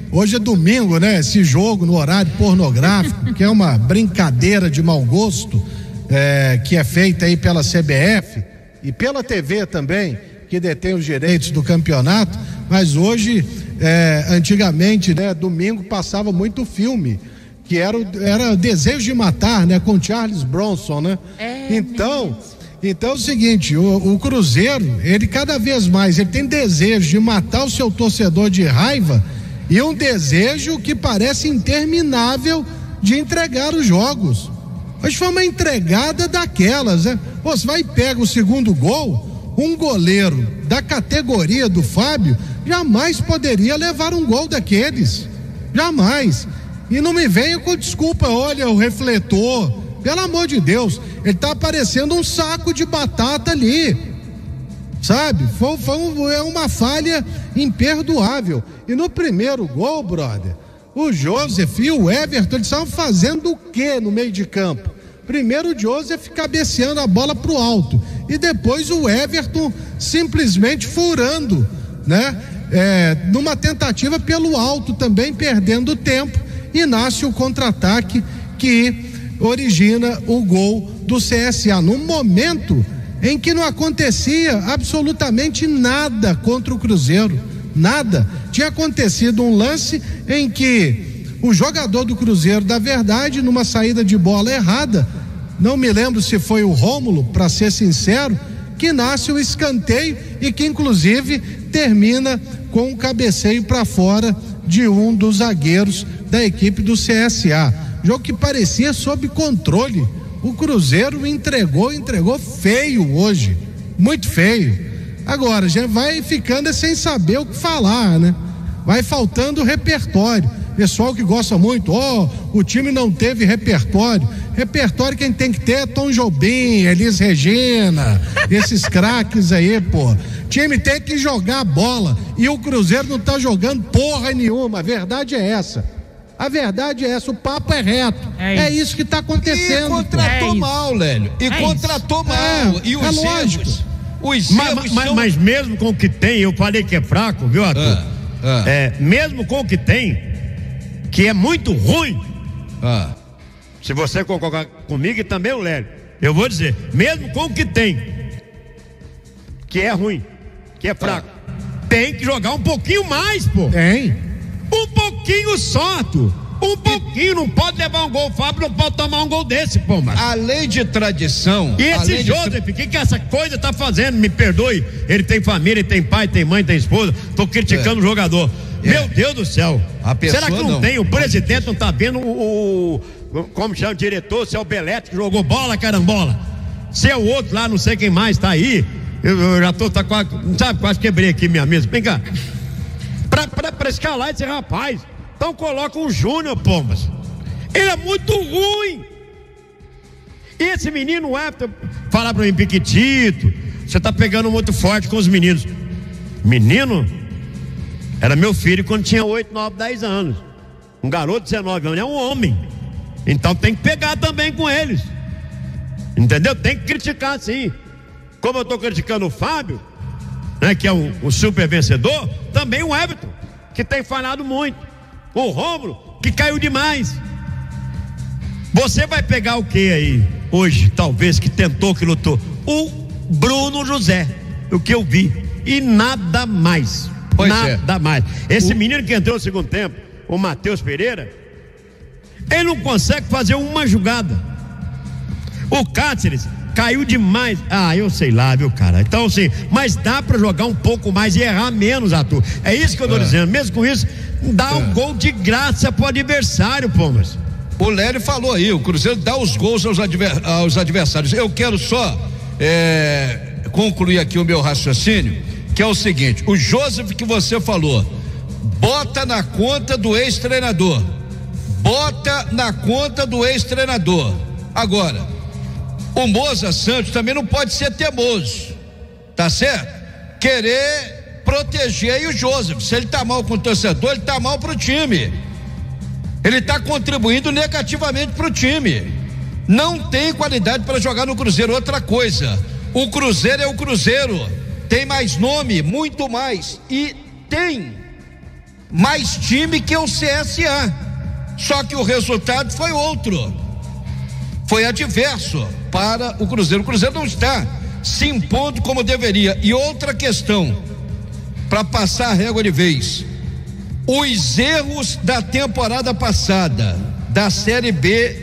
hoje é domingo, né? Esse jogo no horário pornográfico, que é uma brincadeira de mau gosto, que é feita aí pela CBF e pela TV também, que detém os direitos do campeonato, mas hoje, antigamente, né? Domingo passava muito filme, que era o Desejo de Matar, né? Com Charles Bronson, né? Então é o seguinte, o Cruzeiro, ele cada vez mais, ele tem desejo de matar o seu torcedor de raiva e um desejo que parece interminável de entregar os jogos. Hoje foi uma entregada daquelas, né? Pô, você vai e pega o segundo gol, um goleiro da categoria do Fábio jamais poderia levar um gol daqueles, jamais. E não me venha com desculpa, olha o refletor, pelo amor de Deus, ele tá parecendo um saco de batata ali, sabe? É uma falha imperdoável. E no primeiro gol, brother, o Joseph e o Everton, eles estavam fazendo o quê no meio de campo? Primeiro o Joseph cabeceando a bola pro alto e depois o Everton simplesmente furando, né? Numa tentativa pelo alto também, perdendo tempo, e nasce o contra-ataque que origina o gol do CSA, num momento em que não acontecia absolutamente nada contra o Cruzeiro, nada. Tinha acontecido um lance em que o jogador do Cruzeiro, da verdade, numa saída de bola errada, não me lembro se foi o Rômulo, para ser sincero, que nasce o escanteio e que inclusive termina com um cabeceio para fora de um dos zagueiros da equipe do CSA. Jogo que parecia sob controle. O Cruzeiro entregou feio hoje, muito feio. Agora já vai ficando sem saber o que falar, né? Vai faltando repertório. Pessoal que gosta muito, o time não teve repertório. Repertório quem tem que ter é Tom Jobim, Elis Regina, esses craques aí, pô. Time tem que jogar bola e o Cruzeiro não tá jogando porra nenhuma. A verdade é essa. A verdade é essa, o papo é reto. É isso que está acontecendo. E contratou mal, Lélio. E contratou mal. E os lógico. Mas mesmo com o que tem, eu falei que é fraco, viu, Arthur? Mesmo com o que tem, que é muito ruim. Se você concordar comigo e também o Lélio, eu vou dizer, mesmo com o que tem, que é ruim, que é fraco, tem que jogar um pouquinho mais, pô. Tem. Um pouquinho só, tu. Um pouquinho, não pode levar um gol. O Fábio não pode tomar um gol desse, pô, mano. A lei de tradição. E esse Joseph, o que essa coisa tá fazendo? Me perdoe. Ele tem família, ele tem pai, tem mãe, tem esposa. Tô criticando o jogador. Meu Deus do céu. Será que não tem? O presidente não tá vendo como chama o diretor? Se é o Belete que jogou bola, carambola. Se é o outro lá, não sei quem mais tá aí. Eu já tô quase, sabe, quase quebrei aqui minha mesa. Vem cá. Pra escalar esse rapaz, então coloca o Júnior, Pombas. Ele é muito ruim. E esse menino, o Everton, falar pra mim, Piquitito, você tá pegando muito forte com os meninos. Menino era meu filho quando tinha 8, 9, 10 anos. Um garoto de 19 anos é um homem. Então tem que pegar também com eles. Entendeu? Tem que criticar sim. Como eu tô criticando o Fábio, né, que é um super vencedor, também o Everton, que tem falhado muito, o Rômulo, que caiu demais. Você vai pegar o que aí hoje, talvez, que tentou, que lutou? O Bruno José, o que eu vi, e nada mais. Nada mais. Esse menino que entrou no segundo tempo, o Matheus Pereira, ele não consegue fazer uma jogada. O Cáceres caiu demais. Eu sei lá, viu, cara? Então, assim, mas dá pra jogar um pouco mais e errar menos, Arthur. É isso que eu tô dizendo. Mesmo com isso, dá um gol de graça pro adversário, Pombas. O Lélio falou aí, o Cruzeiro dá os gols aos adversários. Eu quero só concluir aqui o meu raciocínio, que é o seguinte: o Joseph que você falou, bota na conta do ex-treinador. Agora, o Moza Santos também não pode ser teimoso, tá certo? Querer proteger aí o Joseph. Se ele tá mal com o torcedor, ele tá mal pro time. Ele tá contribuindo negativamente pro time. Não tem qualidade para jogar no Cruzeiro. Outra coisa, o Cruzeiro é o Cruzeiro. Tem mais nome, muito mais. E tem mais time que o CSA. Só que o resultado foi outro. Foi adverso para o Cruzeiro. O Cruzeiro não está se impondo como deveria. E outra questão, para passar a régua de vez: os erros da temporada passada, da Série B,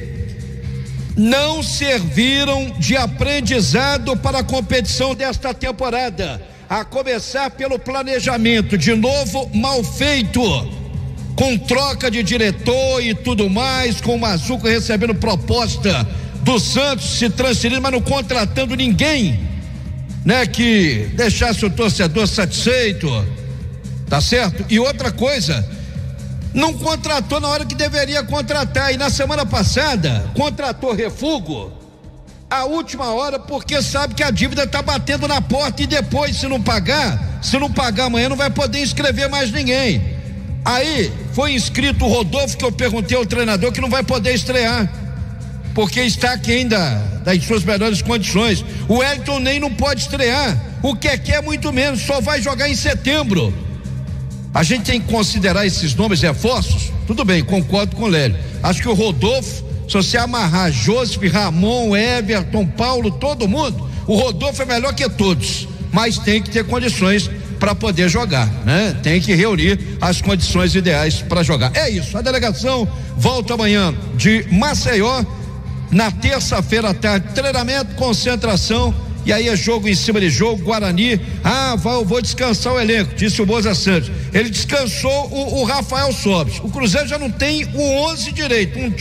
não serviram de aprendizado para a competição desta temporada, a começar pelo planejamento, de novo mal feito, com troca de diretor e tudo mais, com o Mazuco recebendo proposta do Santos, se transferindo, mas não contratando ninguém, né, que deixasse o torcedor satisfeito, tá certo? E outra coisa, não contratou na hora que deveria contratar, e na semana passada contratou refugo à última hora, porque sabe que a dívida tá batendo na porta, e depois, se não pagar amanhã, não vai poder inscrever mais ninguém. Aí foi inscrito o Rodolfo, que eu perguntei ao treinador, que não vai poder estrear, porque está aquém das suas melhores condições. O Wellington nem não pode estrear, o Keké muito menos, só vai jogar em setembro. A gente tem que considerar esses nomes reforços. Tudo bem, concordo com o Lélio. Acho que o Rodolfo, se você amarrar Joseph, Ramon, Everton, Paulo, todo mundo, o Rodolfo é melhor que todos, mas tem que ter condições para poder jogar, né? Tem que reunir as condições ideais para jogar. É isso, a delegação volta amanhã de Maceió, na terça-feira à tarde, treinamento, concentração, e aí é jogo em cima de jogo. Guarani, vou descansar o elenco, disse o Moza Santos. Ele descansou o Rafael Sobis. O Cruzeiro já não tem o 11 direito, um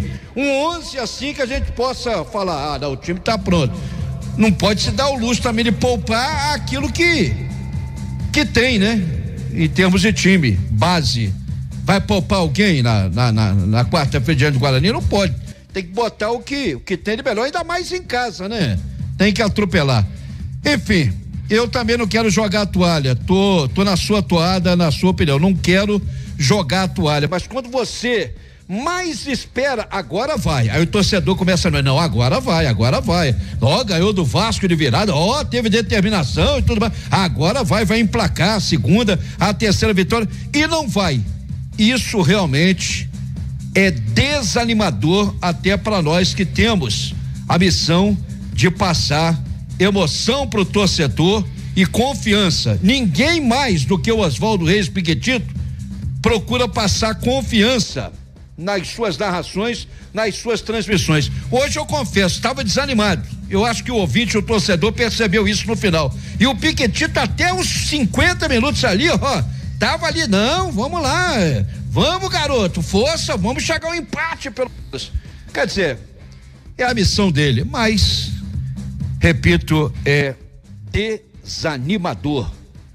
11 assim que a gente possa falar, o time tá pronto. Não pode se dar o luxo também de poupar aquilo que tem, né? Em termos de time, base. Vai poupar alguém na quarta-feira diante do Guarani? Não pode. Tem que botar o que tem de melhor, ainda mais em casa, né? Tem que atropelar. Enfim, eu também não quero jogar a toalha. Tô na sua toada, na sua opinião. Não quero jogar a toalha. Mas quando você mais espera, agora vai. Aí o torcedor começa a não, agora vai. Ganhou do Vasco de virada, teve determinação e tudo mais. Agora vai emplacar a segunda, a terceira vitória, e não vai. Isso realmente é desanimador até para nós que temos a missão de passar emoção pro torcedor e confiança. Ninguém mais do que o Oswaldo Reis Piquetito procura passar confiança nas suas narrações, nas suas transmissões. Hoje eu confesso, estava desanimado. Eu acho que o ouvinte, o torcedor, percebeu isso no final. E o Piquetito até uns 50 minutos ali, tava ali, não, vamos lá, vamos, garoto, força, vamos chegar ao empate pelo menos. Quer dizer, é a missão dele, mas repito, é desanimador.